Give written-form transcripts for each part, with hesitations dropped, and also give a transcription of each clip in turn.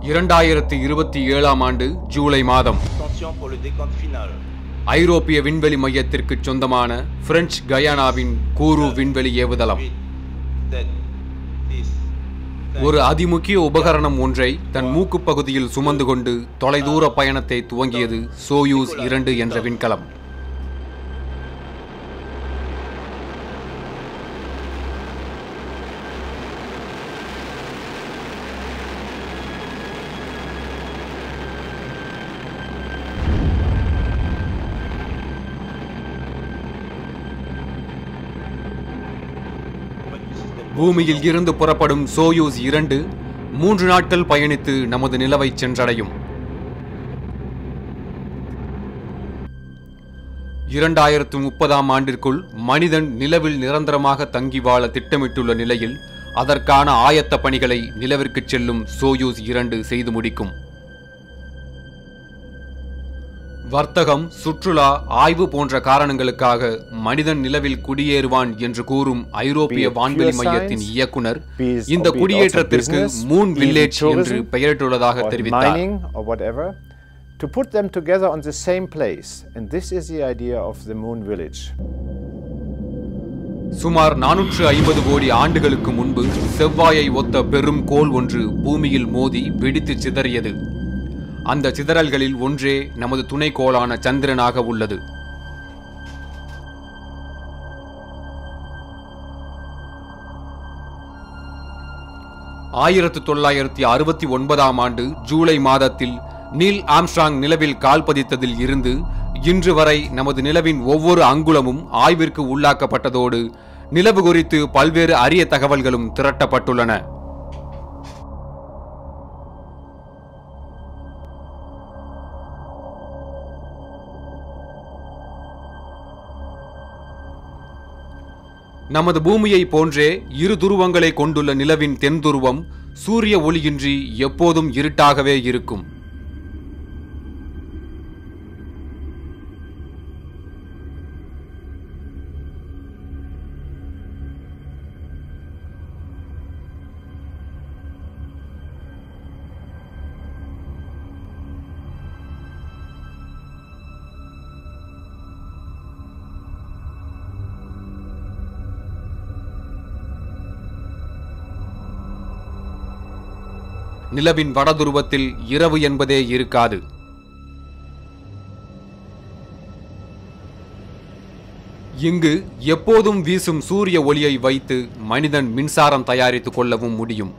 2027ஆம் ஆண்டு ஜூலை மாதம் ஐரோப்பிய விண்வெளி மையத்திற்கு சொந்தமான பிரெஞ்சு கயானாவின் கூரு விண்வெளி ஏவுதளம் ஒரு அதிமுக்கிய உபகரணம் ஒன்றை தன் மூக்கு பகுதியில் சுமந்து கொண்டு தொலைதூர பயணத்தை துவங்கியது சோயூஸ் 2 என்ற விண்கலம். பூமியில் இருந்து புறப்படும் சோயூஸ் 2 3 நாட்கள் பயணித்து நமது நிலவை சென்றடையும். 2030ஆம் ஆண்டிற்குள் மனிதன் நிலவில் நிரந்தரமாக தங்கி வாழ திட்டமிட்டுள்ள நிலையில் அதற்கான ஆயத்த பணிகளை நிலவிற்கு செல்லும் சோயூஸ் 2 செய்து முடிக்கும். வர்த்தகம், சுற்றுலா, ஆய்வு போன்ற காரணங்களுக்காக மனிதன் நிலவில் குடியேறுவான் என்று கூறும் ஐரோப்பிய வான்வெளி மையத்தின் இயக்குனர் இந்த குடியேற்றத்திற்கு மூன் வில்லேஜ் என்று பெயரிட்டுள்ளதாக தெரிவித்தார். To put them together on the same place, and this is the idea of the moon village. சுமார் 450 கோடி ஆண்டுகளுக்கு முன்பு செவ்வாயை ஒத்த பெரும் கோள் ஒன்று பூமியில் மோதி வெடித்து சிதறியது. அந்த சிதறல்களில் ஒன்றே நமது துணைக்கோளான சந்திரனாக உள்ளது. ஆயிரத்து 1969ஆம் ஆண்டு ஜூலை மாதத்தில் நீல் ஆம்ஸ்ட்ராங் நிலவில் கால் பதித்ததில் இருந்து இன்று வரை நமது நிலவின் ஒவ்வொரு அங்குலமும் ஆய்விற்கு உள்ளாக்கப்பட்டதோடு நிலவு குறித்து பல்வேறு அரிய தகவல்களும் திரட்டப்பட்டுள்ளன. நமது பூமியை போன்றே இரு துருவங்களை கொண்டுள்ள நிலவின் தென் துருவம் சூரிய ஒளியின்றி எப்போதும் இருட்டாகவே இருக்கும். நிலவின் வடதுருவத்தில் இரவு என்பதே இருக்காது. இங்கு எப்போதும் வீசும் சூரிய ஒளியை வைத்து மனிதன் மின்சாரம் தயாரித்துக் கொள்ளவும் முடியும்.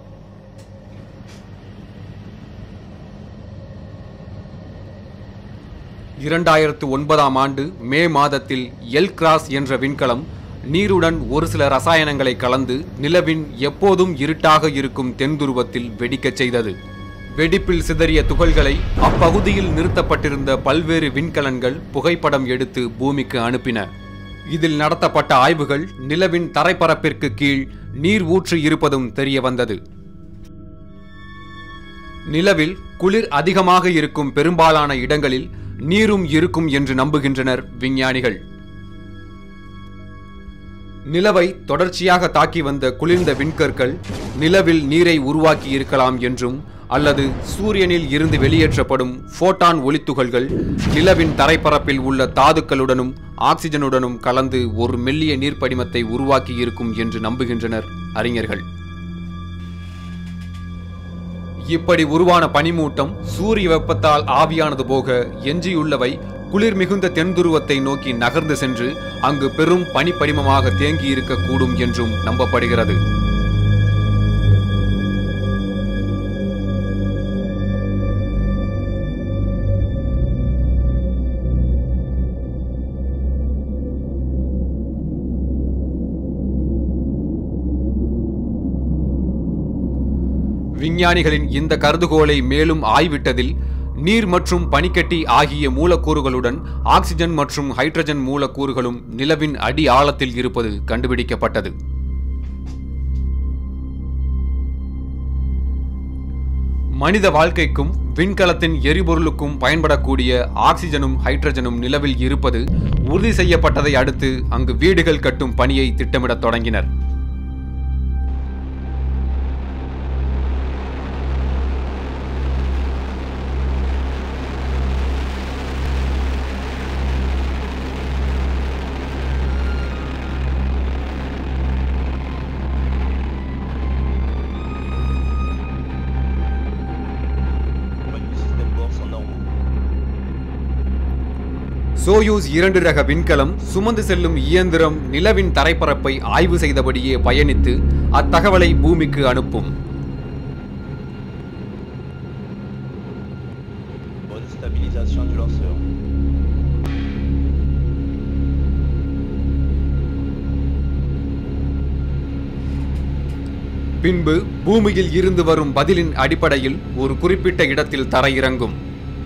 (2009ஆம் ஆண்டு மே மாதத்தில் எல் கிராஸ் என்ற விண்கலம் நீருடன் ஒரு சில ரசாயனங்களை கலந்து நிலவின் எப்போதும் இருட்டாக இருக்கும் தென் துருவத்தில் வெடிக்கச் செய்தது. வெடிப்பில் சிதறிய துகள்களை அப்பகுதியில் நிறுத்தப்பட்டிருந்த பல்வேறு விண்கலன்கள் புகைப்படம் எடுத்து பூமிக்கு அனுப்பின. இதில் நடத்தப்பட்ட ஆய்வுகள் நிலவின் தரைப்பரப்பிற்கு கீழ் நீர் ஊற்று இருப்பதும் தெரிய வந்தது. நிலவில் குளிர் அதிகமாக இருக்கும் பெரும்பாலான இடங்களில் நீரும் இருக்கும் என்று நம்புகின்றனர் விஞ்ஞானிகள். நிலவை தொடர்ச்சியாக தாக்கி வந்த குளிர்ந்த விண்கற்கள் நிலவில் நீரை உருவாக்கி இருக்கலாம் என்றும் அல்லது சூரியனில் இருந்து வெளியேற்றப்படும் போட்டான் ஒளித்துகள்கள் நிலவின் தரைப்பரப்பில் உள்ள தாதுக்களுடனும் ஆக்சிஜனுடனும் கலந்து ஒரு மெல்லிய நீர்ப்படிமத்தை உருவாக்கி இருக்கும் என்று நம்புகின்றனர் அறிஞர்கள். இப்படி உருவான பனிமூட்டம் சூரிய வெப்பத்தால் ஆவியானது போக எஞ்சியுள்ளவை குளிர் மிகுந்த தென் துருவத்தை நோக்கி நகர்ந்து சென்று அங்கு பெரும் பனிப்படிமமாக தேங்கி இருக்கக்கூடும் என்றும் நம்பப்படுகிறது. விஞ்ஞானிகளின் இந்த கருதுகோளை மேலும் ஆய்விட்டதில் நீர் மற்றும் பனிக்கட்டி ஆகிய மூலக்கூறுகளுடன் ஆக்சிஜன் மற்றும் ஹைட்ரஜன் மூலக்கூறுகளும் நிலவின் அடி ஆழத்தில் இருப்பது கண்டுபிடிக்கப்பட்டது. மனித வாழ்க்கைக்கும் விண்கலத்தின் எரிபொருளுக்கும் பயன்படக்கூடிய ஆக்சிஜனும் ஹைட்ரஜனும் நிலவில் இருப்பது உறுதி செய்யப்பட்டதை அடுத்து அங்கு வீடுகள் கட்டும் பணியை திட்டமிடத் தொடங்கினர். சோயூஸ் 2 ரக விண்கலம் சுமந்து செல்லும் இயந்திரம் நிலவின் தரைப்பரப்பை ஆய்வு செய்தபடியே பயணித்து அத்தகவலை பூமிக்கு அனுப்பும். Bonne stabilisation du lanceur. பின்பு பூமியில் இருந்து வரும் பதிலின் அடிப்படையில் ஒரு குறிப்பிட்ட இடத்தில் தரையிறங்கும்.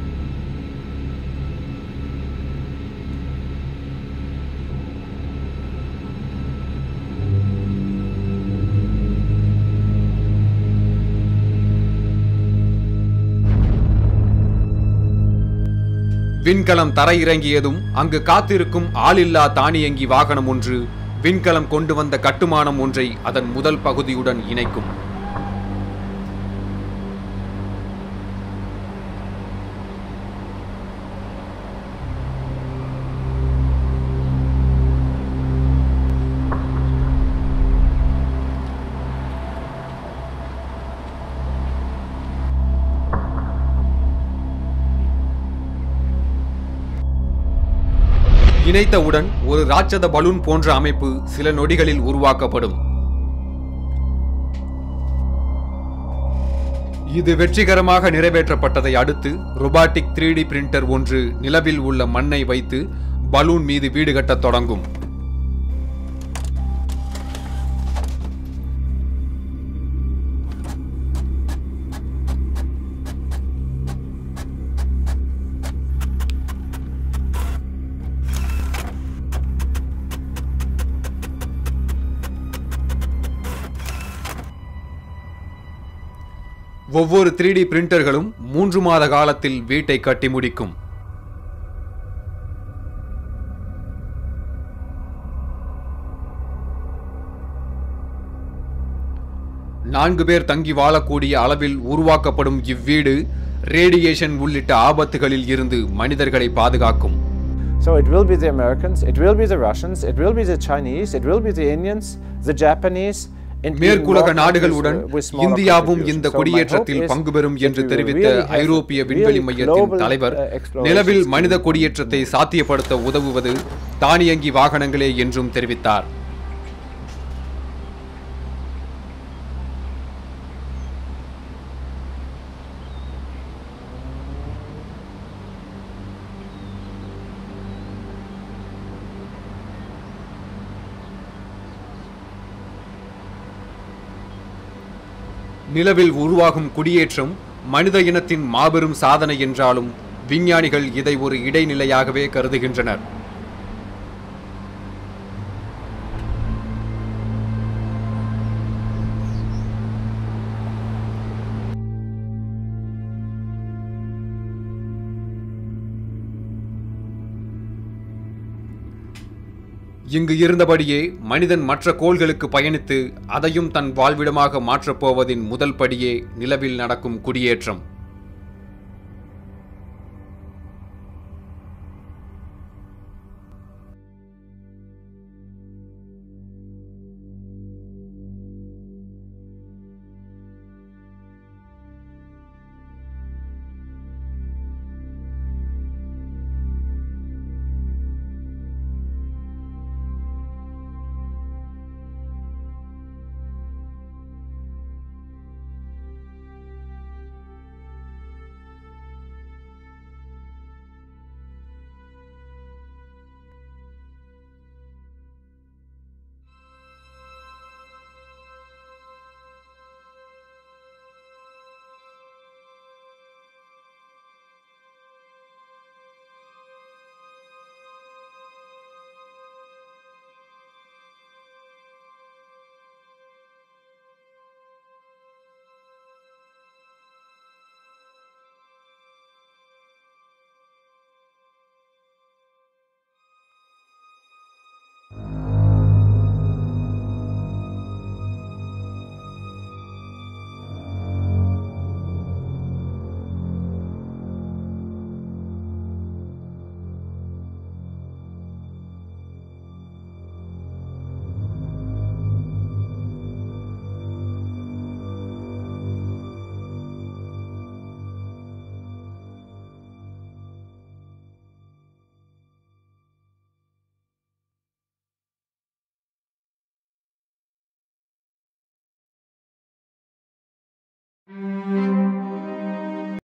விண்கலம் தரையிறங்கியதும் அங்கு காத்திருக்கும் ஆளில்லா தானியங்கி வாகனம் ஒன்று விண்கலம் கொண்டு வந்த கட்டுமானம் ஒன்றை அதன் முதல் பகுதியுடன் இணைக்கும். இணைத்தவுடன் ஒரு ராட்சத பலூன் போன்ற அமைப்பு சில நொடிகளில் உருவாக்கப்படும். இது வெற்றிகரமாக நிறைவேற்றப்பட்டதை அடுத்து ரோபாட்டிக் 3D பிரிண்டர் ஒன்று நிலவில் உள்ள மண்ணை வைத்து பலூன் மீது வீடு கட்டத் தொடங்கும். ஒவ்வொரு 3D பிரிண்டர்களும் 3 மாத காலத்தில் வீட்டை கட்டி முடிக்கும். நான்கு பேர் தங்கி வாழக்கூடிய அளவில் உருவாக்கப்படும் இவ்வீடு ரேடியேஷன் உள்ளிட்ட ஆபத்துகளில் இருந்து மனிதர்களை பாதுகாக்கும். So it will be the Americans, it will be the Russians, it will be the Chinese, it will be the Indians, the Japanese. மேற்குலக நாடுகளுடன் இந்தியாவும் இந்த கொடியேற்றத்தில் பங்கு பெறும் என்று தெரிவித்த ஐரோப்பிய விண்வெளி மையத்தின் தலைவர், நிலவில் மனித கொடியேற்றத்தை சாத்தியப்படுத்த உதவுவது தானியங்கி வாகனங்களே என்றும் தெரிவித்தார். நிலவில் உருவாகும் குடியேற்றம் மனித இனத்தின் மாபெரும் சாதனை என்றாலும் விஞ்ஞானிகள் இதை ஒரு இடைநிலையாகவே கருதுகின்றனர். இங்கு இருந்தபடியே மனிதன் மற்ற கோள்களுக்கு பயணித்து அதையும் தன் வாழ்விடமாக மாற்றப் போவதின் முதல் படியே நிலவில் நடக்கும் குடியேற்றம்.